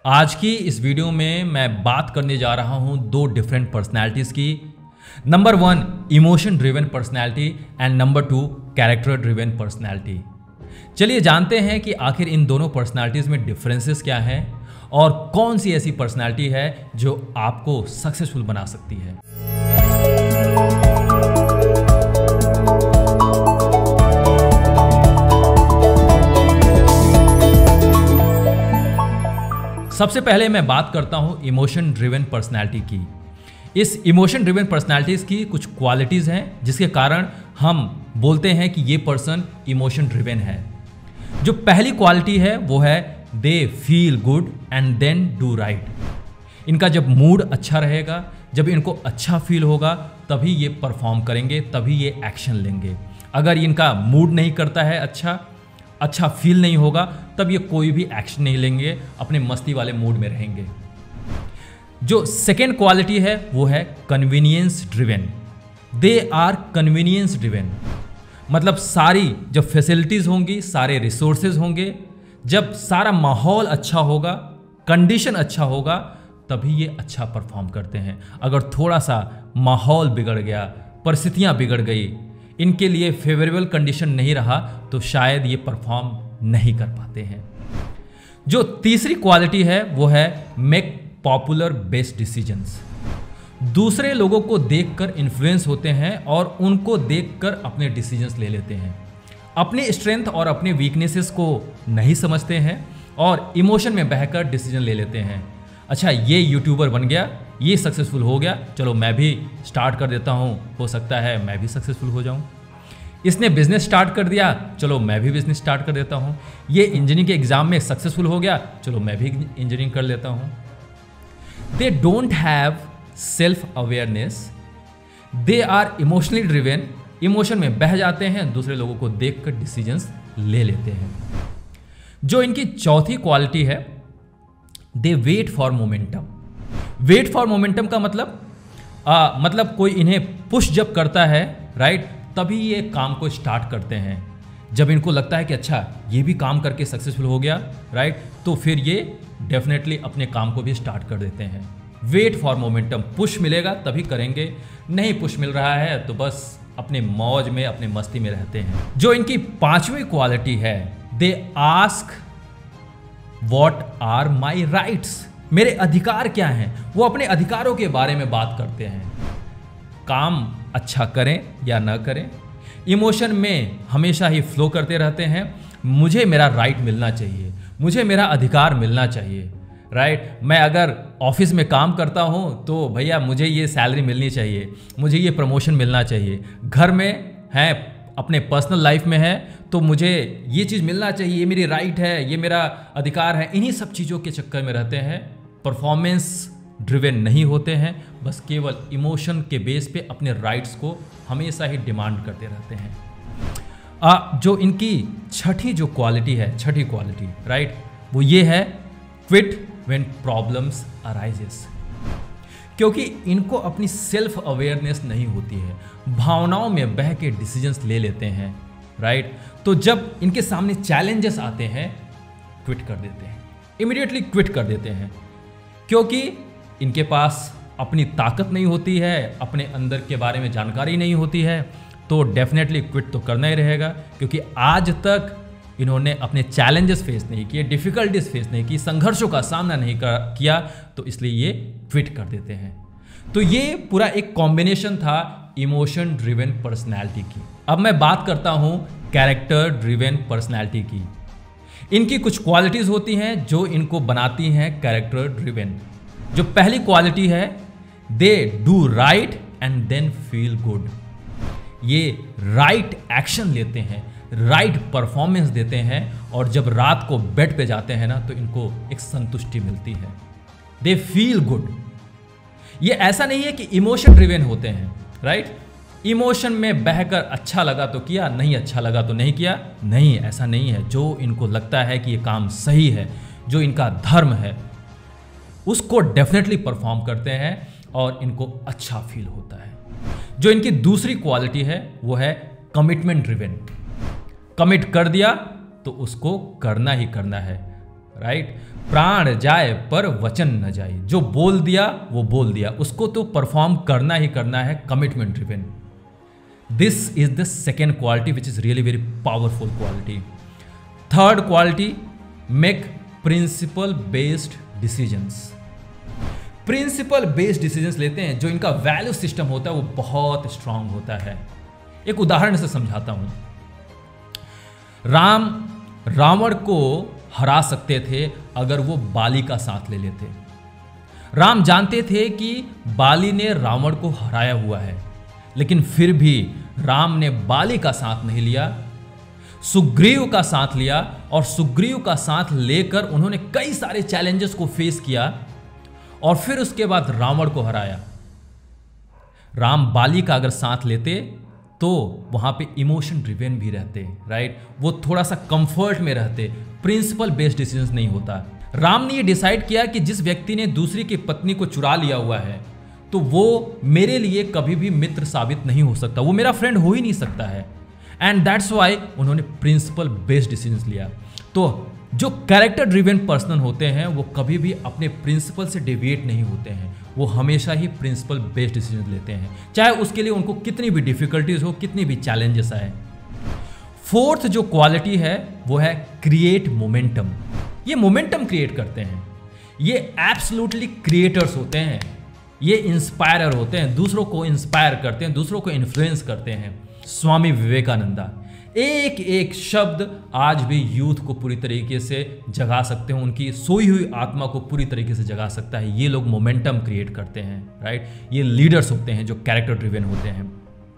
आज की इस वीडियो में मैं बात करने जा रहा हूं दो डिफरेंट पर्सनैलिटीज़ की। Number 1 emotion driven personality and number 2 character driven personality. चलिए जानते हैं कि आखिर इन दोनों पर्सनैलिटीज़ में डिफरेंसेस क्या हैं और कौन सी ऐसी पर्सनैलिटी है जो आपको सक्सेसफुल बना सकती है। सबसे पहले मैं बात करता हूं इमोशन ड्रिवन पर्सनैलिटी की। इस इमोशन ड्रिवन पर्सनैलिटीज़ की कुछ क्वालिटीज़ हैं जिसके कारण हम बोलते हैं कि ये पर्सन इमोशन ड्रिवन है। जो पहली क्वालिटी है वो है they feel good and then do right. इनका जब मूड अच्छा रहेगा, जब इनको अच्छा फील होगा तभी ये परफॉर्म करेंगे, तभी ये एक्शन लेंगे। अगर इनका मूड नहीं करता है, अच्छा फील नहीं होगा, तब ये कोई भी एक्शन नहीं लेंगे, अपने मस्ती वाले मूड में रहेंगे। जो सेकेंड क्वालिटी है वो है convenience driven. They are convenience driven, मतलब सारी जब फैसिलिटीज़ होंगी, सारे रिसोर्सेज होंगे, जब सारा माहौल अच्छा होगा, कंडीशन अच्छा होगा, तभी ये अच्छा परफॉर्म करते हैं। अगर थोड़ा सा माहौल बिगड़ गया, परिस्थितियाँ बिगड़ गई, इनके लिए फेवरेबल कंडीशन नहीं रहा, तो शायद ये परफॉर्म नहीं कर पाते हैं। जो तीसरी क्वालिटी है वो है मेक पॉपुलर बेस्ट डिसीजंस। दूसरे लोगों को देखकर इन्फ्लुएंस होते हैं और उनको देखकर अपने डिसीजंस ले लेते हैं। अपने स्ट्रेंथ और अपने वीकनेसेस को नहीं समझते हैं और इमोशन में बहकर डिसीजन ले लेते हैं। अच्छा, ये यूट्यूबर बन गया, ये सक्सेसफुल हो गया, चलो मैं भी स्टार्ट कर देता हूँ, हो सकता है मैं भी सक्सेसफुल हो जाऊँ। इसने बिजनेस स्टार्ट कर दिया, चलो मैं भी बिजनेस स्टार्ट कर देता हूँ। ये इंजीनियरिंग के एग्जाम में सक्सेसफुल हो गया, चलो मैं भी इंजीनियरिंग कर लेता हूँ। They don't have self awareness, they are emotionally driven. Emotion में बह जाते हैं, दूसरे लोगों को देखकर डिसीजंस ले लेते हैं। जो इनकी चौथी क्वालिटी है, they wait for momentum. Wait for momentum का मतलब कोई इन्हें पुश जब करता है, राइट, तभी ये काम को स्टार्ट करते हैं। जब इनको लगता है कि अच्छा ये भी काम करके सक्सेसफुल हो गया, राइट, तो फिर ये डेफिनेटली अपने काम को भी स्टार्ट कर देते हैं। वेट फॉर मोमेंटम, पुश मिलेगा तभी करेंगे, नहीं पुश मिल रहा है तो बस अपने मौज में, अपने मस्ती में रहते हैं। जो इनकी पांचवी क्वालिटी है, they ask what are my rights. मेरे अधिकार क्या हैं, वो अपने अधिकारों के बारे में बात करते हैं। काम अच्छा करें या ना करें, इमोशन में हमेशा ही फ्लो करते रहते हैं। मुझे मेरा राइट मिलना चाहिए, मुझे मेरा अधिकार मिलना चाहिए, राइट। मैं अगर ऑफिस में काम करता हूँ तो भैया मुझे ये सैलरी मिलनी चाहिए, मुझे ये प्रमोशन मिलना चाहिए। घर में है, अपने पर्सनल लाइफ में है, तो मुझे ये चीज़ मिलना चाहिए, ये मेरी राइट है, ये मेरा अधिकार है। इन्हीं सब चीज़ों के चक्कर में रहते हैं, परफॉर्मेंस ड्रिवन नहीं होते हैं, बस केवल इमोशन के बेस पे अपने राइट्स को हमेशा ही डिमांड करते रहते हैं। जो इनकी छठी क्वालिटी है, राइट, वो ये है क्विट व्हेन प्रॉब्लम्स अराइजेस। क्योंकि इनको अपनी सेल्फ अवेयरनेस नहीं होती है, भावनाओं में बह के डिसीजंस ले लेते हैं, राइट। तो जब इनके सामने चैलेंजेस आते हैं, क्विट कर देते हैं, इमीडिएटली क्विट कर देते हैं। क्योंकि इनके पास अपनी ताकत नहीं होती है, अपने अंदर के बारे में जानकारी नहीं होती है, तो डेफिनेटली क्विट तो करना ही रहेगा। क्योंकि आज तक इन्होंने अपने चैलेंजेस फेस नहीं किए, डिफ़िकल्टीज फेस नहीं की, संघर्षों का सामना नहीं किया, तो इसलिए ये क्विट कर देते हैं। तो ये पूरा एक कॉम्बिनेशन था इमोशन ड्रिवन पर्सनैलिटी की। अब मैं बात करता हूँ कैरेक्टर ड्रिवन पर्सनैलिटी की। इनकी कुछ क्वालिटीज़ होती हैं जो इनको बनाती हैं कैरेक्टर ड्रिवन। जो पहली क्वालिटी है, they do right and then feel good. ये राइट एक्शन लेते हैं, राइट परफॉर्मेंस देते हैं, और जब रात को बेड पे जाते हैं ना, तो इनको एक संतुष्टि मिलती है। They feel good. ये ऐसा नहीं है कि इमोशन ड्रिवन होते हैं, राइट। इमोशन में बहकर अच्छा लगा तो किया, नहीं अच्छा लगा तो नहीं किया, नहीं, ऐसा नहीं है। जो इनको लगता है कि ये काम सही है, जो इनका धर्म है, उसको डेफिनेटली परफॉर्म करते हैं और इनको अच्छा फील होता है। जो इनकी दूसरी क्वालिटी है वो है कमिटमेंट ड्रिवन। कमिट कर दिया तो उसको करना ही करना है, राइट। प्राण जाए पर वचन न जाए, जो बोल दिया वो बोल दिया, उसको तो परफॉर्म करना ही करना है, commitment driven. This is the second quality which is really very powerful quality. Third quality, make principle based decisions. Principle based decisions लेते हैं, जो इनका वैल्यू सिस्टम होता है वो बहुत स्ट्रांग होता है। एक उदाहरण से समझाता हूं। राम रावण को हरा सकते थे अगर वो बाली का साथ ले लेते। राम जानते थे कि बाली ने रावण को हराया हुआ है, लेकिन फिर भी राम ने बाली का साथ नहीं लिया, सुग्रीव का साथ लिया, और सुग्रीव का साथ लेकर उन्होंने कई सारे चैलेंजेस को फेस किया और फिर उसके बाद रावण को हराया। राम बाली का अगर साथ लेते तो वहां पे इमोशन ड्रिवन भी रहते, राइट। वो थोड़ा सा कंफर्ट में रहते, प्रिंसिपल बेस्ड डिसीजंस नहीं होता। राम ने ये डिसाइड किया कि जिस व्यक्ति ने दूसरी की पत्नी को चुरा लिया हुआ है तो वो मेरे लिए कभी भी मित्र साबित नहीं हो सकता, वो मेरा फ्रेंड हो ही नहीं सकता है। एंड दैट्स वाई उन्होंने प्रिंसिपल बेस्ड डिसीजंस लिया। तो जो कैरेक्टर ड्रिवन पर्सन होते हैं वो कभी भी अपने प्रिंसिपल से डेविएट नहीं होते हैं, वो हमेशा ही प्रिंसिपल बेस्ड डिसीजन लेते हैं, चाहे उसके लिए उनको कितनी भी डिफिकल्टीज हो, कितनी भी चैलेंजेस आए। फोर्थ जो क्वालिटी है वो है क्रिएट मोमेंटम। ये मोमेंटम क्रिएट करते हैं, ये एब्सोल्युटली क्रिएटर्स होते हैं, ये इंस्पायरर होते हैं, दूसरों को इंस्पायर करते हैं, दूसरों को इन्फ्लुएंस करते हैं। स्वामी विवेकानंदा, एक एक शब्द आज भी यूथ को पूरी तरीके से जगा सकते हैं, उनकी सोई हुई आत्मा को पूरी तरीके से जगा सकता है। ये लोग मोमेंटम क्रिएट करते हैं, राइट। ये लीडर्स होते हैं जो कैरेक्टर ड्रिवन होते हैं।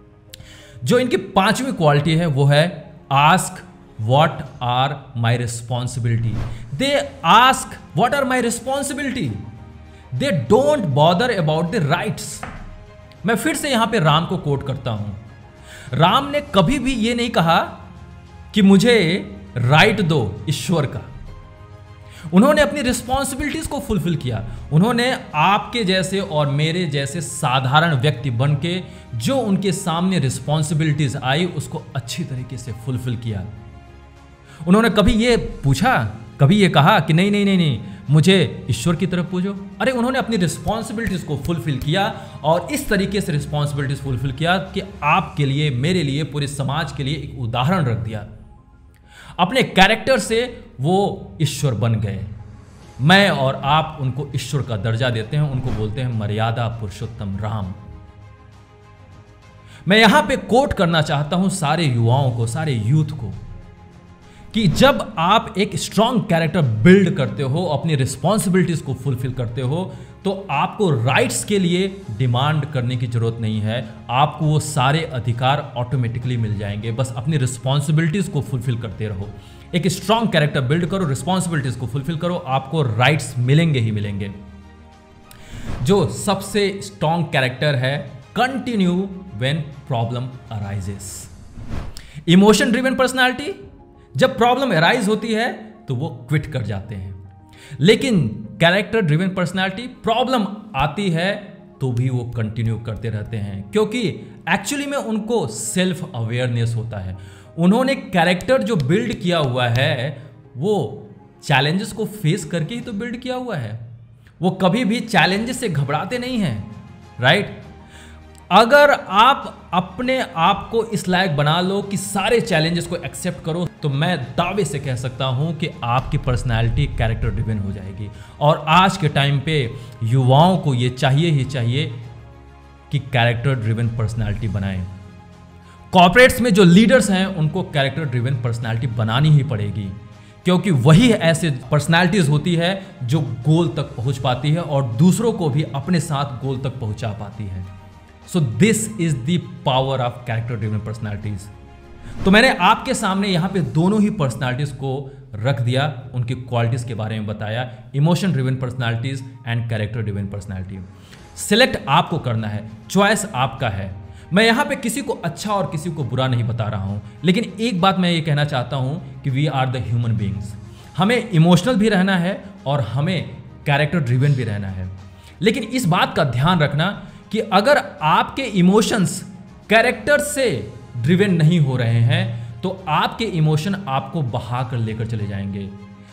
जो इनकी पांचवी क्वालिटी है वो है ask what are my responsibility. They ask what are my responsibility, they don't bother about the rights. मैं फिर से यहां पे राम को कोट करता हूं। राम ने कभी भी ये नहीं कहा कि मुझे राइट दो ईश्वर का, उन्होंने अपनी रिस्पॉन्सिबिलिटीज को फुलफिल किया। उन्होंने आपके जैसे और मेरे जैसे साधारण व्यक्ति बन के जो उनके सामने रिस्पॉन्सिबिलिटीज आई उसको अच्छी तरीके से फुलफिल किया। उन्होंने कभी ये पूछा, कभी ये कहा कि नहीं नहीं नहीं नहीं मुझे ईश्वर की तरफ पूजो। अरे उन्होंने अपनी रिस्पॉन्सिबिलिटीज को फुलफिल किया और इस तरीके से रिस्पॉन्सिबिलिटीज फुलफिल किया कि आपके लिए, मेरे लिए, पूरे समाज के लिए एक उदाहरण रख दिया। अपने कैरेक्टर से वो ईश्वर बन गए। मैं और आप उनको ईश्वर का दर्जा देते हैं, उनको बोलते हैं मर्यादा पुरुषोत्तम राम। मैं यहां पे कोट करना चाहता हूं सारे युवाओं को, सारे यूथ को, कि जब आप एक स्ट्रॉन्ग कैरेक्टर बिल्ड करते हो, अपनी रिस्पॉन्सिबिलिटीज को फुलफिल करते हो, तो आपको राइट्स के लिए डिमांड करने की जरूरत नहीं है। आपको वो सारे अधिकार ऑटोमेटिकली मिल जाएंगे। बस अपनी रिस्पॉन्सिबिलिटीज को फुलफिल करते रहो। एक स्ट्रॉन्ग कैरेक्टर बिल्ड करो, रिस्पॉन्सिबिलिटीज को फुलफिल करो, आपको राइट्स मिलेंगे ही मिलेंगे। जो सबसे स्ट्रॉन्ग कैरेक्टर है, continue when problem arises. Emotion driven personality, जब प्रॉब्लम अराइज होती है तो वो क्विट कर जाते हैं। लेकिन कैरेक्टर ड्रिवन पर्सनालिटी, प्रॉब्लम आती है तो भी वो कंटिन्यू करते रहते हैं, क्योंकि एक्चुअली में उनको सेल्फ अवेयरनेस होता है। उन्होंने कैरेक्टर जो बिल्ड किया हुआ है वो चैलेंजेस को फेस करके ही तो बिल्ड किया हुआ है। वो कभी भी चैलेंजेस से घबराते नहीं हैं, राइट। अगर आप अपने आप को इस लायक बना लो कि सारे चैलेंजेस को एक्सेप्ट करो, तो मैं दावे से कह सकता हूं कि आपकी पर्सनालिटी कैरेक्टर ड्रिवन हो जाएगी। और आज के टाइम पे युवाओं को ये चाहिए ही चाहिए कि कैरेक्टर ड्रिवन पर्सनालिटी बनाएं। कॉर्पोरेट्स में जो लीडर्स हैं उनको कैरेक्टर ड्रिवन पर्सनालिटी बनानी ही पड़ेगी, क्योंकि वही ऐसे पर्सनालिटीज होती है जो गोल तक पहुंच पाती है और दूसरों को भी अपने साथ गोल तक पहुंचा पाती है। So this is the power of character driven personalities. तो मैंने आपके सामने यहां पे दोनों ही पर्सनालिटीज को रख दिया, उनकी क्वालिटीज के बारे में बताया, emotion driven personalities and character driven personality. Select आपको करना है, चॉइस आपका है। मैं यहां पे किसी को अच्छा और किसी को बुरा नहीं बता रहा हूं, लेकिन एक बात मैं ये कहना चाहता हूं कि we are the human beings. हमें इमोशनल भी रहना है और हमें कैरेक्टर ड्रिवन भी रहना है। लेकिन इस बात का ध्यान रखना कि अगर आपके इमोशंस कैरेक्टर से ड्रिवन नहीं हो रहे हैं तो आपके इमोशन आपको बहा कर लेकर चले जाएंगे।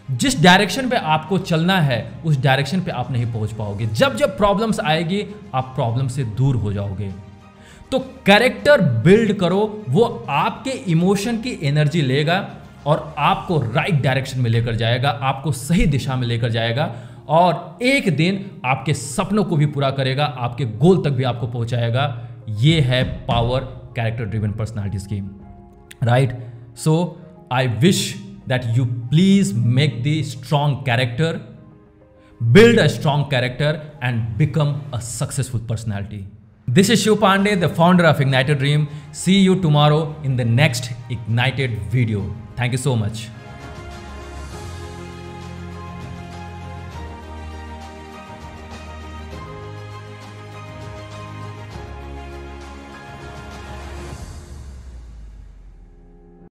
जिस डायरेक्शन पे आपको चलना है उस डायरेक्शन पे आप नहीं पहुंच पाओगे। जब जब प्रॉब्लम्स आएगी आप प्रॉब्लम से दूर हो जाओगे। तो कैरेक्टर बिल्ड करो, वो आपके इमोशन की एनर्जी लेगा और आपको राइट डायरेक्शन में लेकर जाएगा, आपको सही दिशा में लेकर जाएगा और एक दिन आपके सपनों को भी पूरा करेगा, आपके गोल तक भी आपको पहुंचाएगा। ये है पावर कैरेक्टर ड्रिवन पर्सनालिटीज की, right? So I wish that you please make the strong character, build a strong character and become a successful personality. This is Shiv Pandey, the founder of Ignited Dream. See you tomorrow in the next Ignited video. Thank you so much.